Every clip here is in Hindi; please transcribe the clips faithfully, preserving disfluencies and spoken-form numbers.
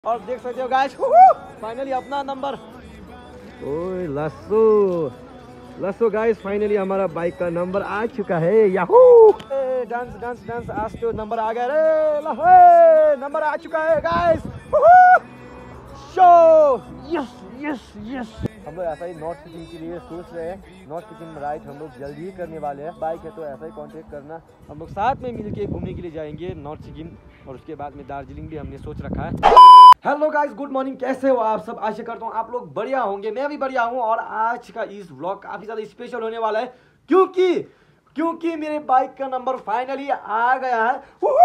और देख सकते हो गाइस, फाइनली अपना नंबर। ओए लस्सो लस्सो गाइस, फाइनली हमारा बाइक का नंबर आ चुका है। याहू डांस डांस डांस, आज तो नंबर आ गया रे। लहे नंबर आ चुका है guys. So yes yes yes. हम लोग ऐसा ही नॉर्थ सिक्किम के लिए सोच रहे हैं। नॉर्थ सिक्किम राइड हम लोग जल्दी ही करने वाले हैं। बाइक है तो ऐसा ही कांटेक्ट करना। हम लोग साथ में मिलके घूमने के लिए जाएंगे नॉर्थ सिक्किम, और उसके बाद में दार्जिलिंग भी हमने सोच रखा है। Hello guys, good morning. कैसे हो आप सब? आशा करता हूँ आप लोग बढ़िया होंगे। मैं भी बढ़िया हूँ। और आज का इस व्लॉग काफी ज्यादा स्पेशल होने वाला है, क्योंकि क्योंकि मेरे बाइक का नंबर फाइनली आ गया है।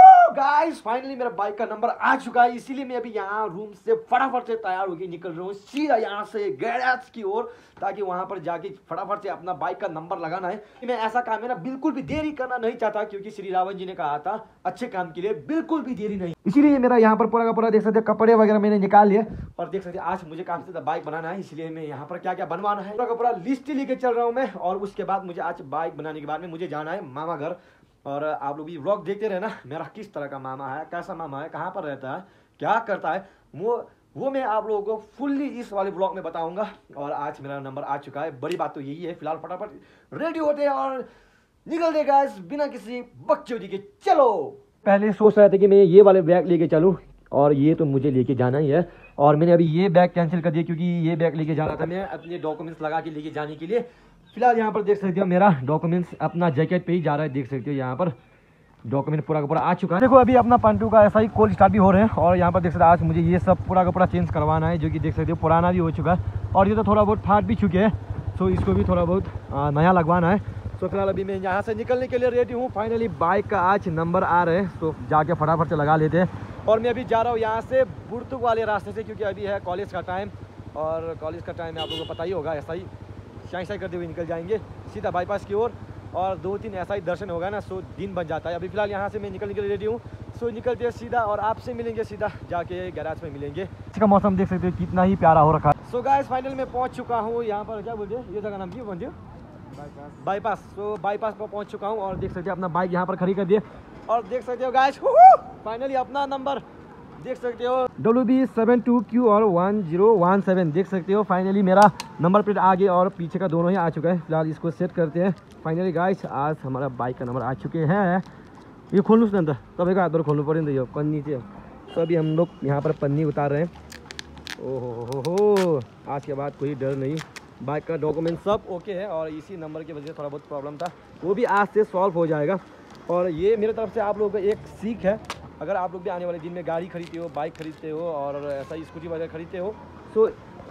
गाइस फाइनली मेरा बाइक का नंबर आ चुका है, इसीलिए मैं अभी यहाँ रूम से फटाफट से तैयार होकर निकल रहा हूँ सीधा यहाँ से गैराज की ओर, ताकि वहां पर जाके फटाफट से अपना बाइक का नंबर लगाना है। मैं ऐसा काम है ना बिल्कुल भी देरी करना नहीं चाहता, क्योंकि श्री रावण जी ने कहा था अच्छे काम के लिए बिल्कुल भी देरी नहीं। इसीलिए मेरा यहाँ पर पूरा का पूरा देख सकते कपड़े वगैरह मैंने निकाल लिए, और देख सकते आज मुझे काफी ज्यादा बाइक बनाना है, इसलिए मैं यहाँ पर क्या क्या बनवाना है पूरा का पूरा लिस्ट लेके चल रहा हूँ मैं। और उसके बाद मुझे आज बाइक बनाने के बाद में मुझे जाना है मामा घर। और आप लोग भी व्लॉग देखते रहना, मेरा किस तरह का मामा है, कैसा मामा है, कहाँ पर रहता है, क्या करता है, वो वो मैं आप लोगों को फुल्ली इस वाले ब्लॉग में बताऊंगा। और आज मेरा नंबर आ चुका है, बड़ी बात तो यही है। फिलहाल फटाफट रेडी होते हैं और निकलते गाइस बिना किसी बकचोदी के। चलो, पहले सोच रहा था कि मैं ये वाले बैग लेके चलूं, और ये तो मुझे लेके जाना ही है। और मैंने अभी ये बैग कैंसिल कर दिया, क्योंकि ये बैग लेके जा रहा था मैं अपने डॉक्यूमेंट्स लगा के लेके जाने के लिए। फिलहाल यहाँ पर देख सकते हो मेरा डॉक्यूमेंट्स अपना जैकेट पे ही जा रहा है। देख सकते हो यहाँ पर डॉक्यूमेंट पूरा का पूरा आ चुका है। देखो अभी अपना पंटू का ऐसा ही कोल स्टार्ट भी हो रहे हैं। और यहाँ पर देख सकते हो आज मुझे ये सब पूरा का पूरा चेंज करवाना है, जो कि देख सकते हो पुराना भी हो चुका है, और ये तो थोड़ा बहुत फाट भी चुके हैं, सो इसको भी थोड़ा बहुत नया लगवाना है। तो फिलहाल अभी मैं यहाँ से निकलने के लिए रेडी हूँ। फाइनली बाइक का आज नंबर आ रहे हैं, तो जाके फटाफट से लगा लेते हैं। और मैं अभी जा रहा हूँ यहाँ से बुर्तुक वाले रास्ते से, क्योंकि अभी है कॉलेज का टाइम, और कॉलेज का टाइम आप लोगों को पता ही होगा। ऐसा ही शाई शाई करते हुए निकल जाएंगे सीधा बाईपास की ओर, और दो तीन ऐसा ही दर्शन होगा ना, सो दिन बन जाता है। अभी फिलहाल यहाँ से मैं निकलने के लिए रेडी हूँ, सो निकलते हैं सीधा, और आपसे मिलेंगे सीधा जाके गैराज में मिलेंगे। इसका मौसम देख सकते हो कितना ही प्यारा हो रखा है। सो गाइस फाइनल में पहुँच चुका हूँ यहाँ पर, क्या बोलते हैं ये जगह नाम क्यों बोलते हो, बाईपास बाईपास। तो बाईपास पर पहुँच चुका हूँ, और देख सकते हो अपना बाइक यहाँ पर खड़ी कर दिए। और देख सकते हो गाइस फाइनली अपना नंबर देख सकते हो W B seven two Q और वन जीरो वन सेवन। देख सकते हो फाइनली मेरा नंबर प्लेट आगे और पीछे का दोनों ही आ चुका है। फिलहाल इसको सेट करते हैं। फाइनली गाइस आज हमारा बाइक का नंबर आ चुके हैं। ये खोल्नुहोस् न त, तपाईँको हातबाट खोल्नु पऱ्यो नि त यो पन्नी चाहिँ। तो अभी हम लोग यहाँ पर पन्नी उतार रहे हैं। ओहो हो हो, आज के बाद कोई डर नहीं, बाइक का डॉक्यूमेंट सब ओके है। और इसी नंबर की वजह से थोड़ा बहुत प्रॉब्लम था, वो भी आज से सॉल्व हो जाएगा। और ये मेरे तरफ से आप लोगों को एक सीख है, अगर आप लोग भी आने वाले दिन में गाड़ी खरीदते हो, बाइक खरीदते हो, और ऐसा ही स्कूटी वगैरह खरीदते हो, तो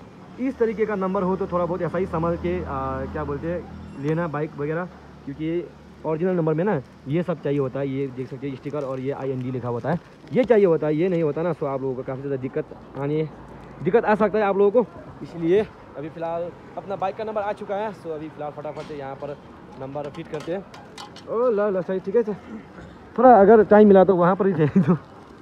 इस तरीके का नंबर हो तो थोड़ा बहुत ऐसा ही संभाल के आ, क्या बोलते हैं लेना बाइक वगैरह, क्योंकि ओरिजिनल नंबर में ना ये सब चाहिए होता है। ये देख सकते हैं स्टिकर और ये आई एन डी लिखा होता है, ये चाहिए होता है, ये नहीं होता ना, सो आप लोगों को काफ़ी ज़्यादा दिक्कत आने दिक्कत आ सकता है आप लोगों को। इसलिए अभी फ़िलहाल अपना बाइक का नंबर आ चुका है, सो अभी फ़िलहाल फटाफट से यहाँ पर नंबर फिट करते हैं। ओ ला ला सही, ठीक है सर, थोड़ा अगर टाइम मिला तो वहाँ पर ही थे तो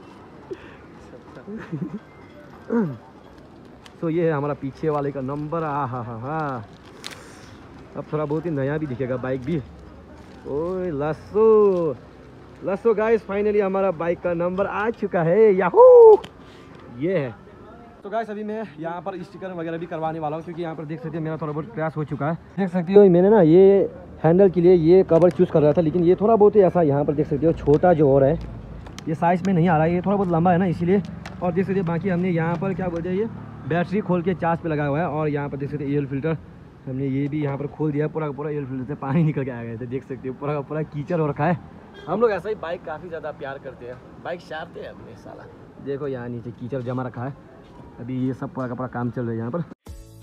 तो ये है हमारा पीछे वाले का नंबर। आ हा हा हा, अब थोड़ा बहुत ही नया भी दिखेगा बाइक भी। ओए लस्सो लस्सो गाइस फाइनली हमारा बाइक का नंबर आ चुका है। याहू ये है। तो गाइस अभी मैं यहाँ पर स्टिकर वगैरह भी करवाने वाला हूँ, क्योंकि यहाँ पर देख सकते हो मेरा थोड़ा बहुत क्रैश हो चुका है। देख सकते हो मैंने ना ये हैंडल के लिए ये कवर चूज़ कर रहा था, लेकिन ये थोड़ा बहुत ही ऐसा यहाँ पर देख सकते हो छोटा जो हो रहा है, ये साइज़ में नहीं आ रहा है, ये थोड़ा बहुत लंबा है ना, इसीलिए। और देख सकते हो बाकी हमने यहाँ पर क्या बोलते हैं ये बैटरी खोल के चार्ज पे लगा हुआ है। और यहाँ पर देख सकते हो एयर फिल्टर हमने ये भी यहाँ पर खोल दिया, पूरा पूरा एयर फिल्टर से पानी निकल के आ गए थे। देख सकते हो पूरा पूरा कीचड़ हो रखा है। हम लोग ऐसा ही बाइक काफ़ी ज़्यादा प्यार करते हैं, बाइक शारते हैं अपने साला। देखो यहाँ नीचे कीचड़ जमा रखा है, अभी ये सब पूरा का पूरा काम चल रहा है यहाँ पर।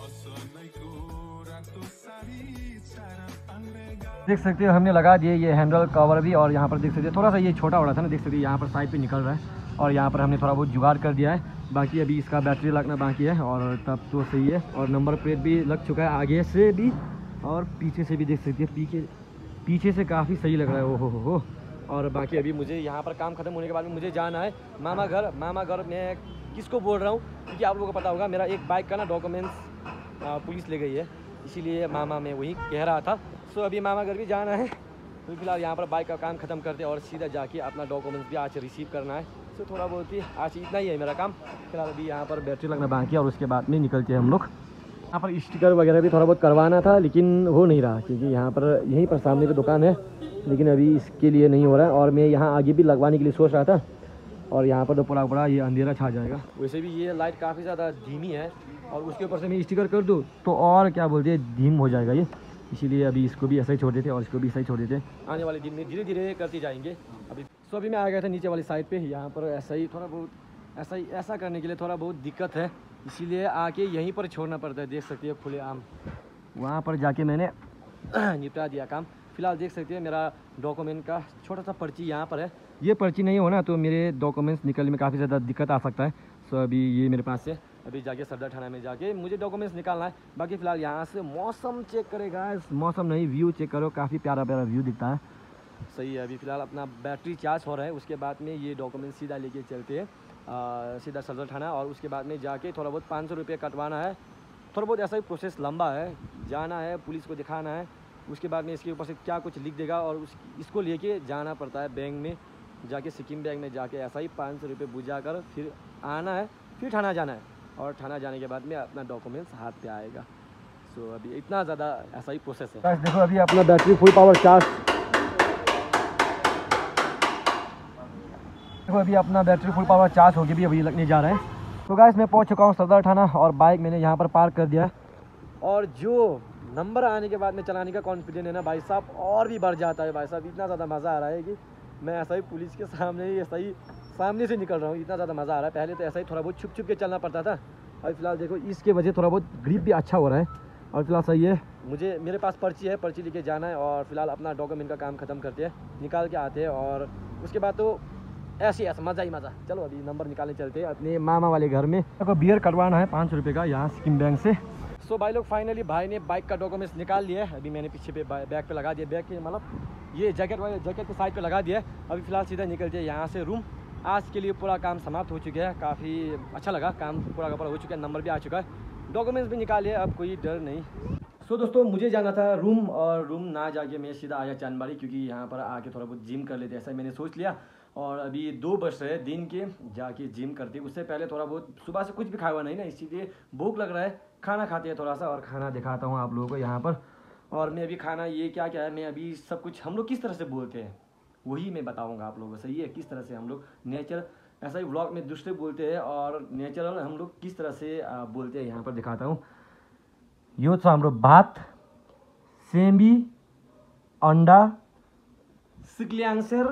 देख सकते हो हमने लगा दिए ये हैंडल कवर भी, और यहाँ पर देख सकते हो थोड़ा सा ये छोटा हो रहा था ना, देख सकते हो यहाँ पर साइड पे निकल रहा है, और यहाँ पर हमने थोड़ा बहुत जुगाड़ कर दिया है। बाकी अभी इसका बैटरी लगना बाकी है, और तब तो सही है। और नंबर प्लेट भी लग चुका है आगे से भी और पीछे से भी, देख सकते हैं पीछे पीछे से काफ़ी सही लग रहा है। ओहो हो हो। और बाकी अभी मुझे यहाँ पर काम खत्म होने के बाद में मुझे जाना है मामा घर। मामा घर मैं किसको बोल रहा हूँ, क्योंकि आप लोगों को पता होगा मेरा एक बाइक का ना डॉक्यूमेंट्स पुलिस ले गई है, इसीलिए मामा मैं वही कह रहा था। सो अभी मामा घर भी जाना है, तो फिलहाल यहाँ पर बाइक का काम खत्म करते हैं और सीधा जाके अपना डॉक्यूमेंट्स भी आज रिसीव करना है। सो थोड़ा बहुत ही आज इतना ही है मेरा काम। फिलहाल अभी यहाँ पर बैटरी लगना बाकी है और उसके बाद में निकलते हैं हम लोग। यहाँ पर स्टिकर वगैरह भी थोड़ा बहुत करवाना था लेकिन हो नहीं रहा क्योंकि यहाँ पर यहीं पर सामने पे दुकान है, लेकिन अभी इसके लिए नहीं हो रहा है। और मैं यहाँ आगे भी लगवाने के लिए सोच रहा था और यहाँ पर तो पूरा पूरा ये अंधेरा छा जाएगा। वैसे भी ये लाइट काफ़ी ज़्यादा धीमी है और उसके ऊपर से मैं स्टिकर कर दूँ तो और क्या बोलते हैं धीम हो जाएगा ये, इसीलिए अभी इसको भी ऐसा ही छोड़ देते और इसको भी ऐसा ही छोड़ देते। आने वाले दिन में धीरे धीरे करते जाएंगे। अभी सो अभी मैं आ गया था नीचे वाली साइड पे, यहाँ पर ऐसा ही थोड़ा बहुत ऐसा ही ऐसा करने के लिए थोड़ा बहुत दिक्कत है, इसीलिए आके यहीं पर छोड़ना पड़ता है। देख सकते हैं खुले आम, वहाँ पर जाके मैंने निपटा दिया काम। फिलहाल देख सकते हैं मेरा डॉक्यूमेंट का छोटा सा पर्ची यहाँ पर है। ये पर्ची नहीं होना तो मेरे डॉक्यूमेंट्स निकलने में काफ़ी ज़्यादा दिक्कत आ सकता है। सो अभी ये मेरे पास है, अभी जाके सदर थाना में जाके मुझे डॉक्यूमेंट्स निकालना है। बाकी फिलहाल यहाँ से मौसम चेक करेगा, मौसम नहीं व्यू चेक करो, काफ़ी प्यारा प्यारा व्यू दिखता है। सही है। अभी फिलहाल अपना बैटरी चार्ज हो रहा है, उसके बाद में ये डॉक्यूमेंट सीधा लेके चलते हैं सीधा सदर थाना और उसके बाद में जाके थोड़ा बहुत पाँच सौ रुपये कटवाना है। थोड़ा बहुत ऐसा ही प्रोसेस लंबा है, जाना है पुलिस को दिखाना है, उसके बाद में इसके ऊपर से क्या कुछ लिख देगा और उस इसको लेके जाना पड़ता है बैंक में, जाके सिक्किम बैंक में जाके ऐसा ही पाँच सौ रुपये बुझा कर फिर आना है, फिर थाना जाना है और थाना जाने के बाद में अपना डॉक्यूमेंट्स हाथ पे आएगा। सो so, अभी इतना ज़्यादा ऐसा ही प्रोसेस है। देखो अभी अपना बैटरी फुल पावर चार्ज देखो अभी अपना बैटरी फुल पावर चार्ज होगी भी अभी लगने जा रहा है। तो गाइस मैं पहुंच चुका हूं सदर थाना और बाइक मैंने यहां पर पार्क कर दिया है और जो नंबर आने के बाद में चलाने का कॉन्फिडेंस है ना भाई साहब और भी बढ़ जाता है। भाई साहब इतना ज़्यादा मज़ा आ रहा है कि मैं ऐसा ही पुलिस के सामने ही ऐसा ही सामने से निकल रहा हूँ, इतना ज़्यादा मज़ा आ रहा है। पहले तो ऐसा ही थोड़ा बहुत छुप छुप के चलना पड़ता था, और फिलहाल देखो इसके वजह थोड़ा बहुत ग्रिप भी अच्छा हो रहा है और फिलहाल सही है। मुझे मेरे पास पर्ची है, पर्ची लेके जाना है और फिलहाल अपना डॉक्यूमेंट का काम ख़त्म करते हैं, निकाल के आते हैं और उसके बाद तो ऐसे ऐसा मज़ा ही मज़ा। चलो अभी नंबर निकालने चलते हैं अपने मामा वाले घर में। को बियर करवाना है पाँच सौ रुपये का यहाँ सिक्किम बैंक से। सो भाई लोग फाइनली भाई ने बाइक का डॉक्यूमेंट्स निकाल लिया है। अभी मैंने पीछे पे बैग पे लगा दिया, बैग के मतलब ये जैकेट वाले जैकेट के साइड पे लगा दिया है। अभी फिलहाल सीधा निकलते हैं यहाँ से रूम। आज के लिए पूरा काम समाप्त हो चुका है, काफ़ी अच्छा लगा, काम पूरा का पूरा हो चुका है, नंबर भी आ चुका है, डॉक्यूमेंट्स भी निकाल लिया, अब कोई डर नहीं। सो so, दोस्तों मुझे जाना था रूम और रूम ना जाके मैं सीधा आया चांदबाड़ी क्योंकि यहाँ पर आके थोड़ा बहुत जिम कर लेते ऐसा मैंने सोच लिया। और अभी दो बज रहे हैं दिन के, जाके जिम करते उससे पहले थोड़ा बहुत सुबह से कुछ भी खाया हुआ नहीं ना, इसीलिए भूख लग रहा है, खाना खाते हैं थोड़ा सा और खाना दिखाता हूँ आप लोगों को यहाँ पर। और मैं अभी खाना ये क्या क्या है, मैं अभी सब कुछ हम लोग किस तरह से बोलते हैं वही मैं बताऊँगा आप लोगों को, सही है, किस तरह से हम लोग नेचर ऐसा ही व्लॉग में दूसरे बोलते हैं और नेचुरल हम लोग किस तरह से बोलते हैं यहाँ पर दिखाता हूँ। यो छ हाम्रो भात, सेमी, अंडा, सिक्लियांसेर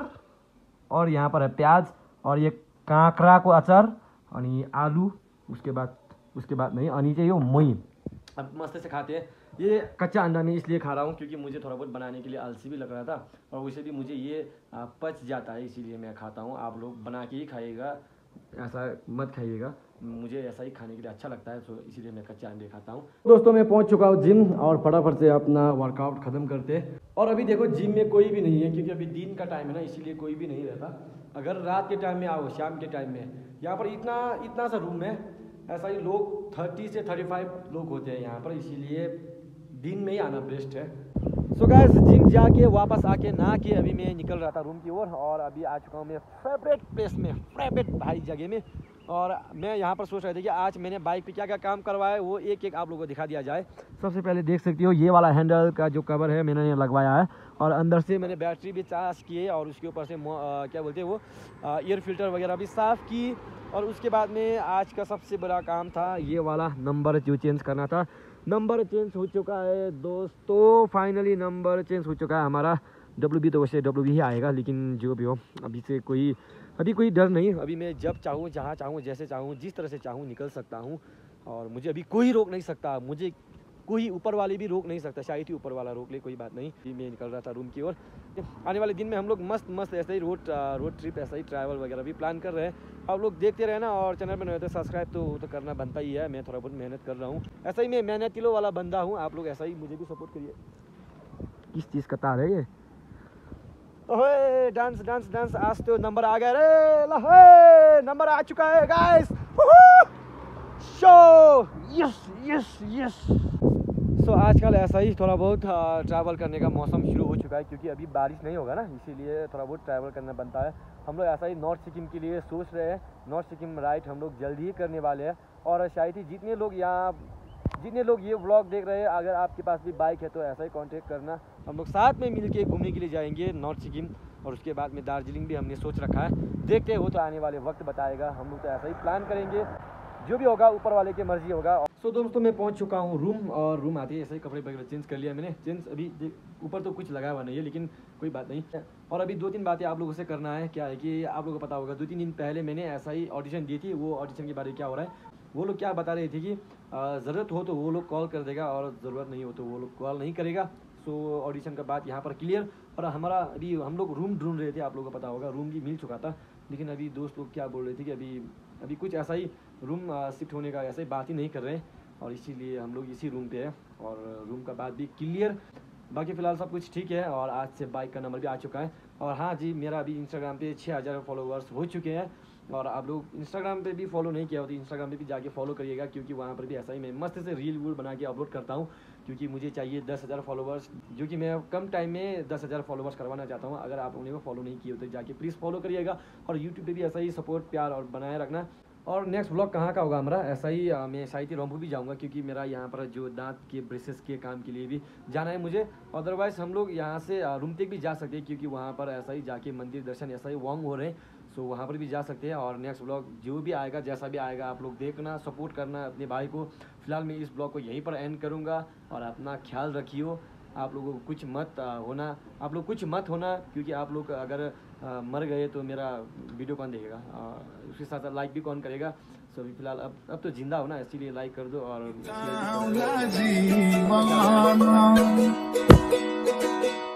और यहाँ पर है प्याज और ये काँक्रा को अचार अनि आलू, उसके बाद उसके बाद नहीं अनि चाहिँ यो मही। अब मस्त से खाते हैं। ये कच्चा अंडा मैं इसलिए खा रहा हूँ क्योंकि मुझे थोड़ा बहुत बनाने के लिए आलसी भी लग रहा था और वैसे भी मुझे ये पच जाता है, इसीलिए मैं खाता हूँ। आप लोग बना के ही खाइएगा, ऐसा मत खाइएगा, मुझे ऐसा ही खाने के लिए अच्छा लगता है, तो इसीलिए मैं कच्चा अंडे खाता हूँ। दोस्तों मैं पहुँच चुका हूँ जिम और फटाफट से अपना वर्कआउट ख़त्म करते हैं। और अभी देखो जिम में कोई भी नहीं है क्योंकि अभी दिन का टाइम है ना, इसीलिए कोई भी नहीं रहता। अगर रात के टाइम में आओ, शाम के टाइम में, यहाँ पर इतना इतना सा रूम है, ऐसा ही लोग थर्टी से थर्टी फाइव लोग होते हैं यहाँ पर, इसीलिए दिन में ही आना बेस्ट है। सो गाइस जिम जाके वापस आके नहा के अभी मैं निकल रहा था रूम की ओर और, और अभी आ चुका हूँ मैं फेवरेट प्लेस में, फेवरेट भाई जगह में। और मैं यहाँ पर सोच रहा था कि आज मैंने बाइक पे क्या क्या काम करवाया है वो एक एक आप लोगों को दिखा दिया जाए। सबसे पहले देख सकते हो ये वाला हैंडल का जो कवर है मैंने लगवाया है और अंदर से मैंने बैटरी भी चार्ज की है और उसके ऊपर से आ, क्या बोलते हैं वो एयर फिल्टर वगैरह भी साफ़ की। और उसके बाद में आज का सबसे बड़ा काम था ये वाला नंबर जो चेंज करना था। नंबर चेंज हो चुका है दोस्तों, फाइनली नंबर चेंज हो चुका है हमारा। डब्ल्यू बी तो वैसे डब्ल्यू बी ही आएगा, लेकिन जो भी हो अभी से कोई अभी कोई डर नहीं। अभी मैं जब चाहूँ, जहाँ चाहूँ, जैसे चाहूँ, जिस तरह से चाहूँ निकल सकता हूँ और मुझे अभी कोई रोक नहीं सकता, मुझे कोई ऊपर वाले भी रोक नहीं सकता। शायद ही ऊपर वाला रोक ले, कोई बात नहीं। मैं निकल रहा था रूम की ओर। आने वाले दिन में हम लोग मस्त मस्त ऐसे ही रोड रोड ट्रिप, ऐसा ही ट्रैवल वगैरह भी प्लान कर रहे हैं। आप लोग देखते रहना और चैनल पर नहीं तो सब्सक्राइब तो तो करना बनता ही है। मैं थोड़ा बहुत मेहनत कर रहा हूँ, ऐसा ही मैं मेहनतिलों वाला बंदा हूँ। आप लोग ऐसा ही मुझे भी सपोर्ट करिए। किस चीज़ का तार है ये? ओए डांस डांस डांस, आज तो नंबर आ गया रे, लहे नंबर आ चुका है guys. So yes yes yes. So so, आजकल ऐसा ही थोड़ा बहुत ट्रैवल करने का मौसम शुरू हो चुका है, क्योंकि अभी बारिश नहीं होगा ना, इसीलिए थोड़ा बहुत ट्रैवल करना बनता है। हम लोग ऐसा ही नॉर्थ सिक्किम के लिए सोच रहे हैं। नॉर्थ सिक्किम राइड हम लोग जल्दी ही करने वाले हैं। और शायद ही जितने लोग यहाँ जितने लोग ये व्लॉग देख रहे हैं, अगर आपके पास भी बाइक है तो ऐसा ही कांटेक्ट करना। हम लोग साथ में मिलके घूमने के लिए जाएंगे नॉर्थ सिक्किम, और उसके बाद में दार्जिलिंग भी हमने सोच रखा है। देखते हैं, वो तो आने वाले वक्त बताएगा। हम लोग तो ऐसा ही प्लान करेंगे, जो भी होगा ऊपर वाले की मर्जी होगा। सो so, दोस्तों मैं पहुंच चुका हूं रूम, और रूम आते ही ऐसे ही कपड़े वगैरह चेंज कर लिया मैंने। चेंज अभी ऊपर तो कुछ लगा हुआ नहीं है, लेकिन कोई बात नहीं। और अभी दो तीन बातें आप लोगों से करना है। क्या है कि आप लोगों को पता होगा, दो तीन दिन पहले मैंने ऐसा ही ऑडिशन दी थी। वो ऑडिशन के बारे में क्या हो रहा है, वो लोग क्या बता रहे थे कि ज़रूरत हो तो वो लोग कॉल कर देगा, और ज़रूरत नहीं हो तो वो लोग कॉल नहीं करेगा। सो ऑडिशन का बात यहाँ पर क्लियर। और हमारा अभी हम लोग रूम ढूंढ रहे थे, आप लोगों को पता होगा रूम भी मिल चुका था, लेकिन अभी दोस्त लोग क्या बोल रहे थे कि अभी अभी कुछ ऐसा ही रूम शिफ्ट होने का ऐसा ही बात ही नहीं कर रहे हैं, और इसीलिए हम लोग इसी रूम पे हैं। और रूम का बात भी क्लियर, बाकी फ़िलहाल सब कुछ ठीक है। और आज से बाइक का नंबर भी आ चुका है। और हाँ जी, मेरा अभी इंस्टाग्राम पे छः हज़ार फॉलोवर्स हो चुके हैं। और आप लोग इंस्टाग्राम पे भी फॉलो नहीं किया हो तो इंस्टाग्राम पे भी जाके फॉलो करिएगा, क्योंकि वहाँ पर भी ऐसा ही मैं मस्त से रील वूल बना के अपलोड करता हूँ। क्योंकि मुझे चाहिए दस हज़ार फॉलोवर्स, जो कि मैं कम टाइम में दस हज़ार फॉलोवर्स करवाना चाहता हूँ। अगर आप उन्हें को फॉलो नहीं किए हो तो जाके प्लीज़ फॉलो करिएगा। और यूट्यूब पे भी ऐसा ही सपोर्ट प्यार और बनाए रखना। और नेक्स्ट ब्लॉग कहाँ का होगा हमारा, ऐसा ही आ, मैं शायद ही रामपुर भी जाऊँगा, क्योंकि मेरा यहाँ पर जो दांत के ब्रेसेस के काम के लिए भी जाना है मुझे। अदरवाइज़ हम लोग यहाँ से रूमतेक भी जा सकते हैं, क्योंकि वहाँ पर ऐसा ही जाके मंदिर दर्शन ऐसा ही वांग हो रहे हैं। सो वहाँ पर भी जा सकते हैं। और नेक्स्ट ब्लॉग जो भी आएगा, जैसा भी आएगा, आप लोग देखना, सपोर्ट करना अपने भाई को। फिलहाल मैं इस ब्लॉग को यहीं पर एंड करूँगा। और अपना ख्याल रखियो, आप लोगों को कुछ मत होना आप लोग कुछ मत होना क्योंकि आप लोग अगर आ, मर गए तो मेरा वीडियो कौन देखेगा, उसके साथ साथ लाइक भी कौन करेगा। सो अभी फिलहाल अब अब तो जिंदा हो ना, इसीलिए लाइक कर दो और